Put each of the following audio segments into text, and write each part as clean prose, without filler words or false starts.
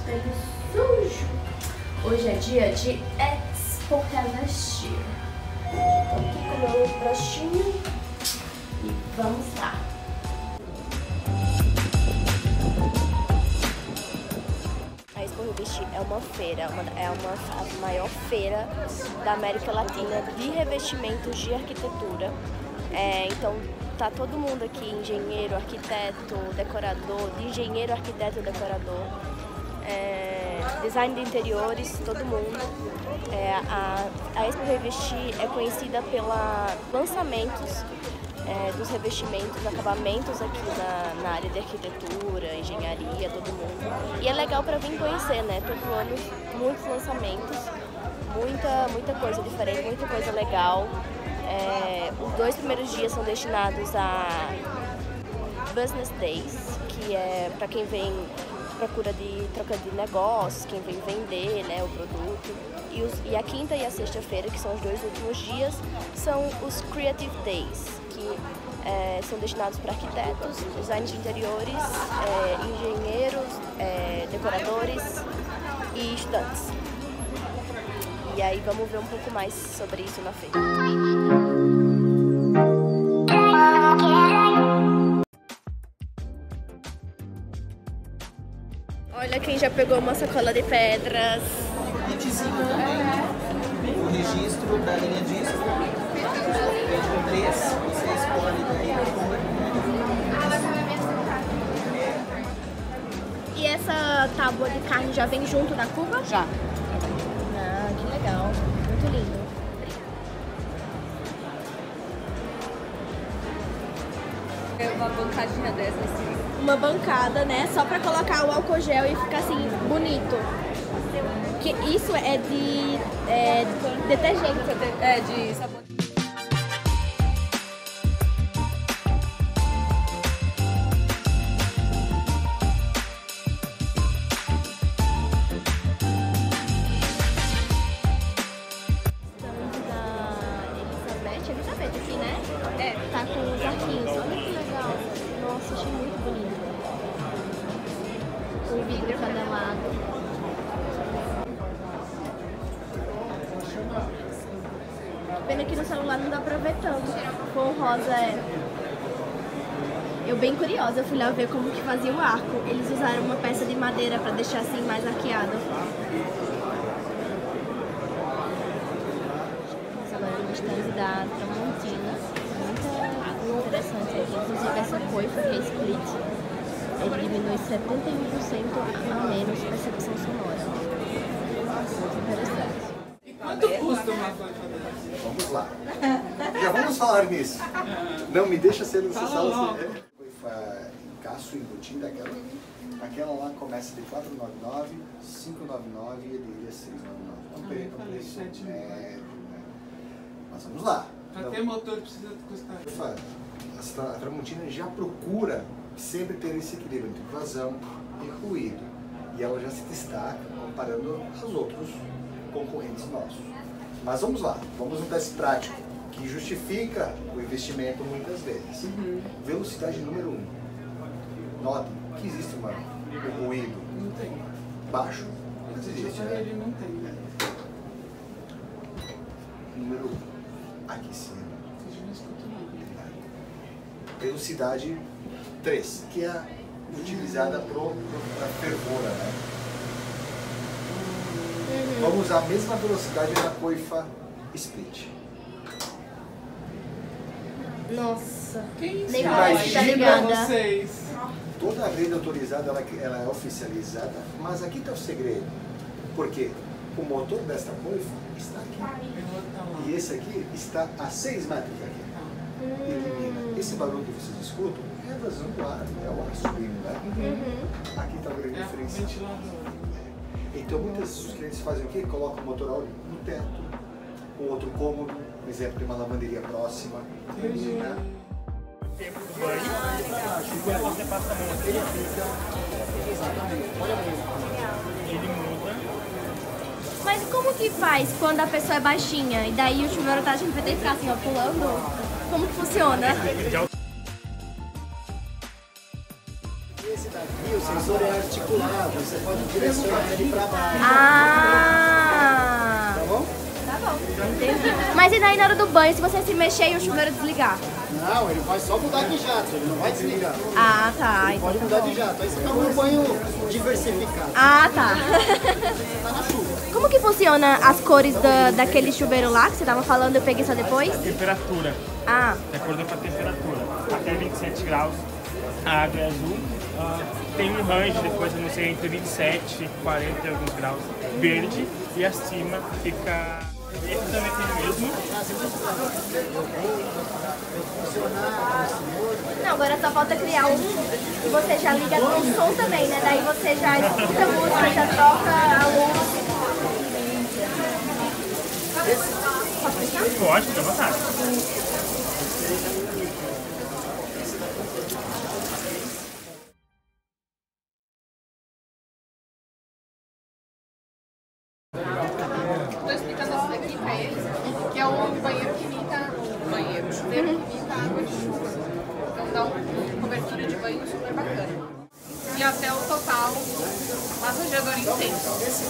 esteja sujo. Hoje é dia de Expo Revestir. Estou aqui com o meu bruxinho e vamos lá. A Expo Revestir é uma feira, a maior feira da América Latina de revestimentos de arquitetura. Então tá todo mundo aqui, engenheiro, arquiteto, decorador, de engenheiro, arquiteto, decorador, design de interiores, todo mundo. A Expo Revestir é conhecida pelos lançamentos dos revestimentos, acabamentos aqui na área de arquitetura, engenharia, todo mundo. E é legal para vir conhecer, né? Todo ano muitos lançamentos, muita coisa diferente, muita coisa legal. Os 2 primeiros dias são destinados a Business Days, que é para quem vem procura de troca de negócios, quem vem vender, né, o produto. E a quinta e a sexta-feira, que são os 2 últimos dias, são os Creative Days, que são destinados para arquitetos, designers de interiores, engenheiros, decoradores e estudantes. E aí vamos ver um pouco mais sobre isso na feira. Olha quem já pegou uma sacola de pedras. Kitzinho também. O registro da linha disco. Vende com 3, você escolhe daí a cor. E essa tábua de carne já vem junto da cuba? Já. Ah, que legal. Muito lindo. Uma bancadinha dessa, assim. Uma bancada, né? Só pra colocar o álcool gel e ficar assim, bonito. Que isso é de detergente. De sabão. Elizabeth aqui, né? Tá com os arquinhos. Olha que legal. Nossa, achei muito bonito. O vidro canelado. Pena que no celular não dá pra ver tanto. Com o rosa Eu bem curiosa, eu fui lá ver como que fazia o arco. Eles usaram uma peça de madeira pra deixar assim mais arqueado. Stand da Tramontina, muito interessante aqui, inclusive essa coifa que é split, ele diminui 71% a menos percepção sonora. Muito interessante. E quanto custa uma coifa dessa? Vamos lá. Já vamos falar nisso. Não me deixa ser nessa sala assim. Coifa em caço embutida, aquela lá começa de 499, 599 e ele é 699. É um preço médio. Mas vamos lá. Para ter motor precisa custar. A Tramontina já procura sempre ter esse equilíbrio entre vazão e ruído. E ela já se destaca comparando aos outros concorrentes nossos. Mas vamos lá, vamos um teste prático que justifica o investimento muitas vezes. Velocidade número 1. Notem que existe um ruído baixo. Mas existe, né? Ele não tem. Número 1. Aqui em cima. Velocidade 3, que é utilizada para fervura, né? Vamos usar a mesma velocidade na coifa split. Nossa, Que isso? nem parece que tá ligada. Vocês. Toda a rede autorizada ela é oficializada, mas aqui está o segredo. Porque o motor desta coifa está aqui. E esse aqui está a 6 metros daqui. Elimina. Esse barulho que vocês escutam é a vazão do ar, é o ar subindo, né? Aqui está a grande diferença. Então muitos clientes fazem o quê? Colocam o motor no teto, um outro cômodo, por exemplo, tem uma lavanderia próxima. Né? O tempo do banho, e quando você passa a mão aqui, ele fica exatamente, olha mesmo, ele muda. Mas como que faz quando a pessoa é baixinha e daí o chuveiro tá, a gente vai ter que ficar assim, ó, pulando? Como que funciona? Esse daqui, sensor é articulado, você pode direcionar ele para baixo. Ah! Tá bom? Tá bom, entendi. Mas e daí na hora do banho, se você se mexer e o chuveiro desligar? Não, ele vai só mudar de jato, ele não vai desligar. Ah, tá. Ele pode mudar de jato, aí você acaba um banho diversificado. Ah, tá. Tá na chuva. Como que funciona as cores daquele chuveiro lá que você tava falando, eu peguei só depois? Temperatura. Ah, De acordo com a temperatura. Até 27 graus, a água é azul. Tem um range, depois eu não sei, entre 27 e 40 e alguns graus, verde. E acima fica... Esse também tem o mesmo. não, agora só falta criar um e você já liga o som também, né? Daí você já escuta a música, já troca a luz. Posso fechar? Pode, fica à vontade. Estou explicando isso daqui pra eles, que é um banheiro que imita banheiro, chuveiro que imita água de chuva. Então dá uma cobertura de banho super bacana. E até o total massageador intenso.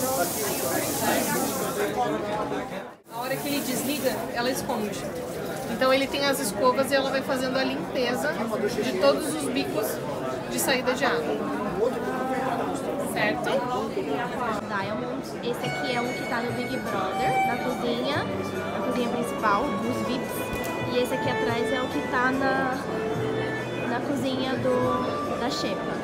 A hora que ele desliga, ela esconde. Então ele tem as escovas e ela vai fazendo a limpeza de todos os bicos de saída de água. Certo? Diamond. Esse aqui é um que tá no Big Brother, na cozinha principal, dos VIPs. E esse aqui atrás é o que tá na cozinha da Xepa.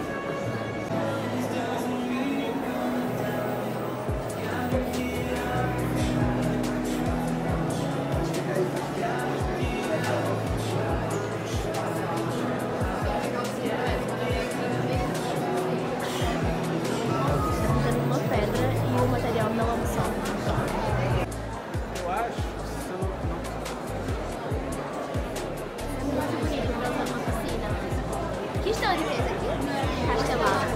Que história é essa aqui? Castelado.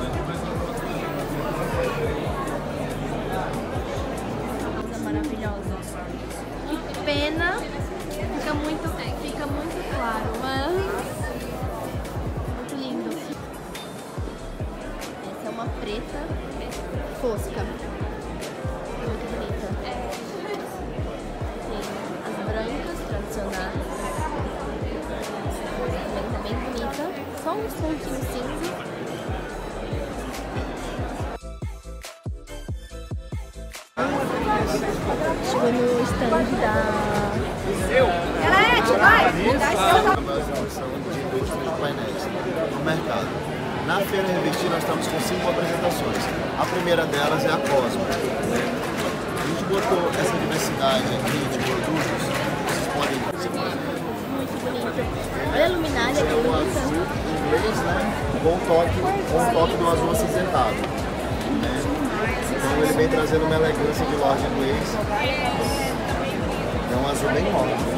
Coisa maravilhosa. Que pena. Fica muito claro, mas muito lindo. Essa é uma preta fosca. Muito bonita. Tem as brancas tradicionais. Tá bem bonita. Só uns pontinhos cinza. Chegou no stand da... Galera, vai! de painéis no mercado. Na Feira Revestir nós estamos com 5 apresentações. A primeira delas é a Cosmo. A gente botou essa diversidade aqui de produtos, vocês podem ver. Muito bonito. Olha a luminária que bonita. Inglês, né? Com um toque do azul acinzentado. Né? Então ele vem trazendo uma elegância de loja inglês. É um azul bem forte.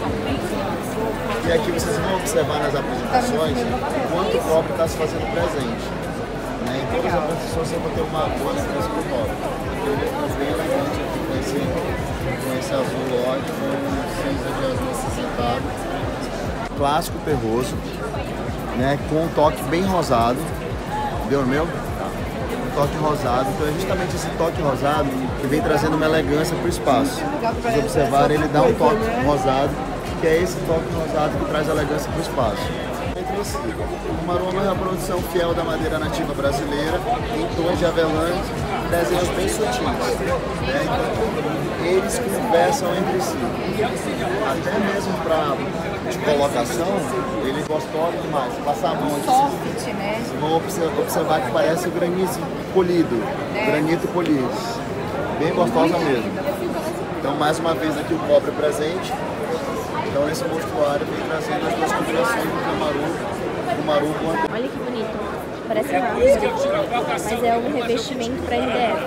E aqui vocês vão observar nas apresentações o quanto o copo está se fazendo presente. Né? Em todas as apresentações você vai ter uma boa assistência do copo. Então ele é bem elegante aqui com esse azul lógico, com cinza de azul acinzentado. Clássico terroso, né? Com um toque bem rosado. Deu no meu? Um toque rosado. Então é justamente esse toque rosado que vem trazendo uma elegância para o espaço. Se vocês observarem, ele dá um toque rosado, que é esse toque rosado que traz elegância para o espaço. O Maru é uma reprodução fiel da madeira nativa brasileira, em tons de avelã, desenhos bem sutis. Né? Então, eles conversam entre si. Até mesmo para de colocação, ele é gostoso demais. Passar a mão aqui, vocês vão observar que parece granito polido. Granito polido. Bem gostosa mesmo. Então, mais uma vez aqui o cobre presente. Então esse mostruário vem trazendo as duas combinações do Maru com a... Olha que bonito. Parece uma árvore, mas é um revestimento para RDF.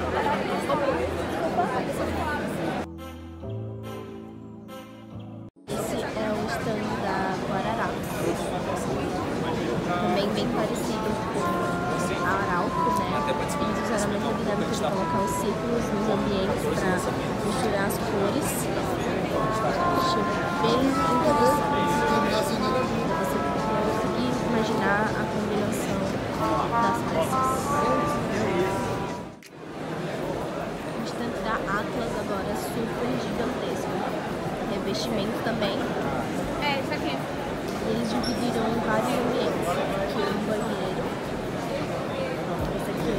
Esse é o stand da Guarará. Também bem parecido com a Arauco, né? Eles usaram a mesma dinâmica de colocar os círculos nos ambientes para misturar as cores. Achei bem interessante. Você conseguir imaginar a combinação das peças. O estante da Atlas agora é super gigantesco. Revestimento também. É, isso aqui. Eles dividiram em vários ambientes. Aqui é um banheiro. Esse aqui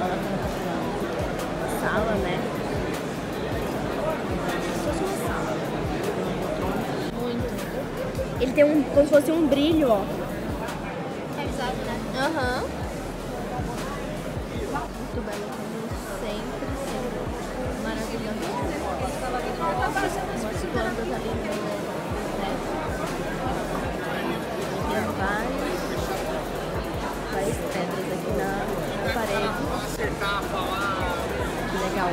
é uma sala, né? Como se fosse uma sala. Muito. Ele tem como se fosse um brilho, ó. Revisado, né? Aham. Muito belo, sempre, sempre maravilhoso. Umas plantas ali no meio, né? Tem várias pedras aqui na parede. Que legal.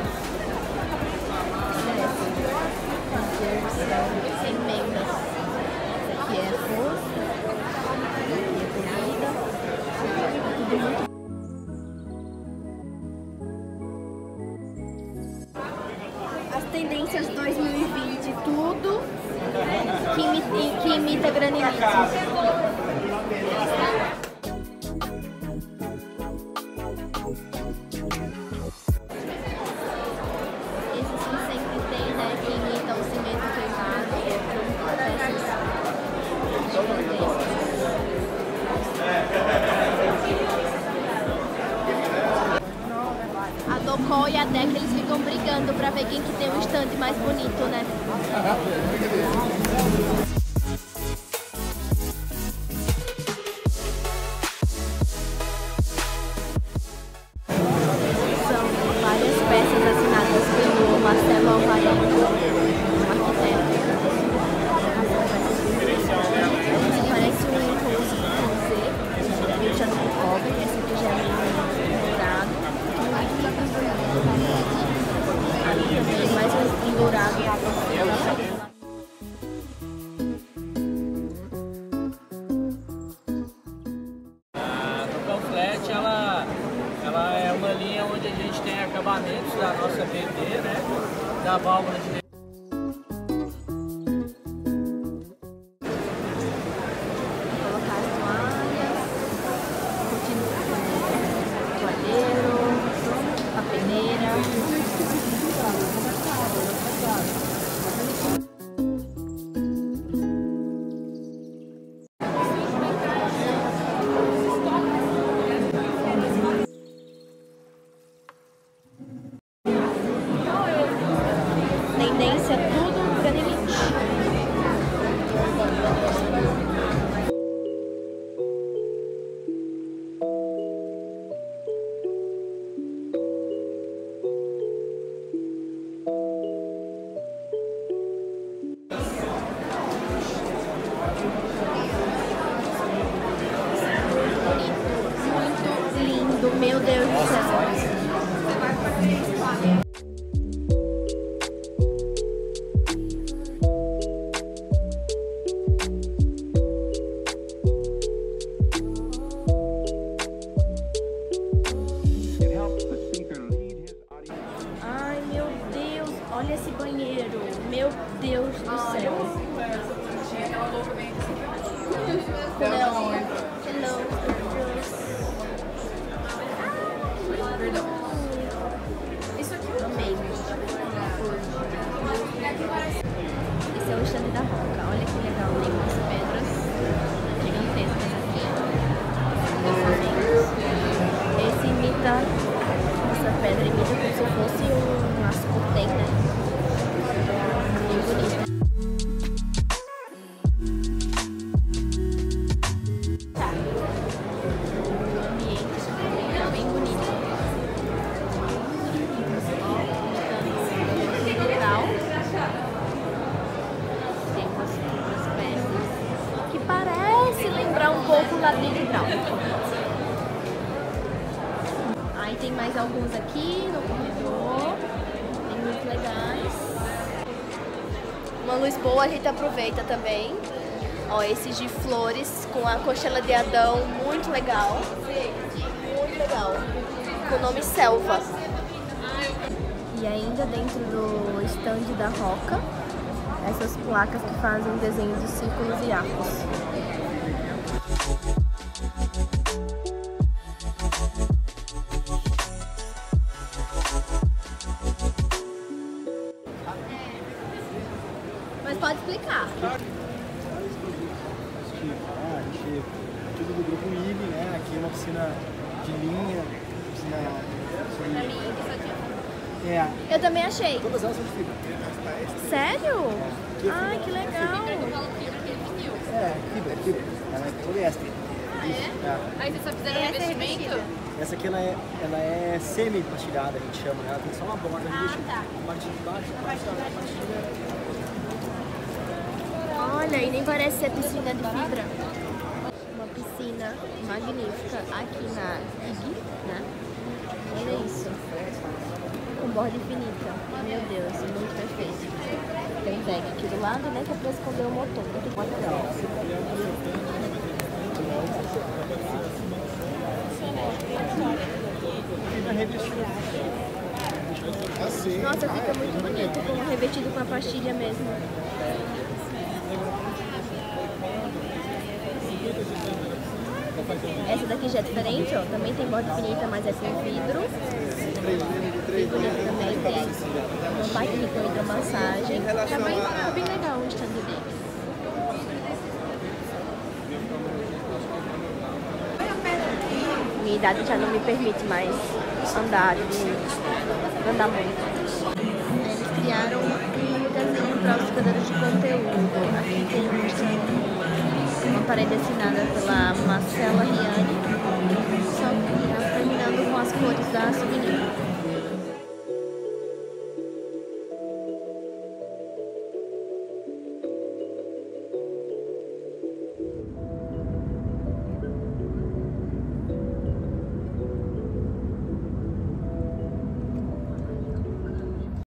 Olha essa. Sem emendas. Essa aqui é a força. Essa aqui é comida. Tudo muito. As tendências 2020, tudo que imita granilite. Esses que sempre tem, né, que imitam o cimento queimado. A Docol e a Deca, eles ficam brigando pra ver quem que tem o estande mais bonito, né? São várias peças assinadas pelo Marcelo Alvarenga, um arquiteto. Parece um rosé, meio chato de cobre, esse aqui já é meio dourado. Tem mais um dourado. A Docol Flat, ela é uma linha onde a gente tem acabamentos da nossa BD, né? Da válvula de Colocar as toalhas, toalheiro, papeleira. Tendência tudo granilite. Muito lindo, meu Deus do céu. Ai, meu Deus, olha esse banheiro. Meu Deus do céu. Hello. Perdão. Isso aqui eu amei. Esse é o estande da Roca. Olha que legal, tem umas pedras gigantescas aqui. Esse imita, essa pedra imita como se fosse um ascotém, né? Bem bonito. Tá. O ambiente é bem bonito. Legal. Tem umas peças que parece lembrar um pouco o ladrilho hidráulico. Aí tem mais alguns aqui no corredor, tem muito legais. Uma luz boa a gente aproveita também. Ó, esses de flores com a costela de Adão, muito legal. Muito legal. Com o nome Selva. E ainda dentro do stand da Roca, essas placas que fazem desenho de círculos e arcos. pode explicar. Tudo do grupo IB, né? Aqui é uma piscina de linha, piscina... Eu também achei. Todas elas são de fibra. Sério? Ai, que legal. Fibra. Ela é poliéster. Aí vocês só fizeram revestimento? Essa aqui ela é semi-pastilhada, a gente chama, né? Ela tem só uma borda revestida. Tá. A parte de baixo, a parte da pastilha. Olha, e nem parece ser piscina de fibra. Uma piscina magnífica aqui na IG, né? Olha isso. Com borda infinita. Meu Deus, muito perfeito. Tem deck aqui do lado, né? Que é pra esconder o motor. Muito legal. Nossa, fica muito bonito, como revestido com a pastilha mesmo. Essa daqui já é diferente, ó. Também tem borda infinita, mas é com vidro. Bem bonito também, tem uma parte de hidromassagem. Tá bem legal o stand deles. Minha idade já não me permite mais andar muito. Eles criaram um magazinho para os criadores de conteúdo. Aqui tem uma parede assinada pela Marcela Riani, só terminando com as cores da souvenir.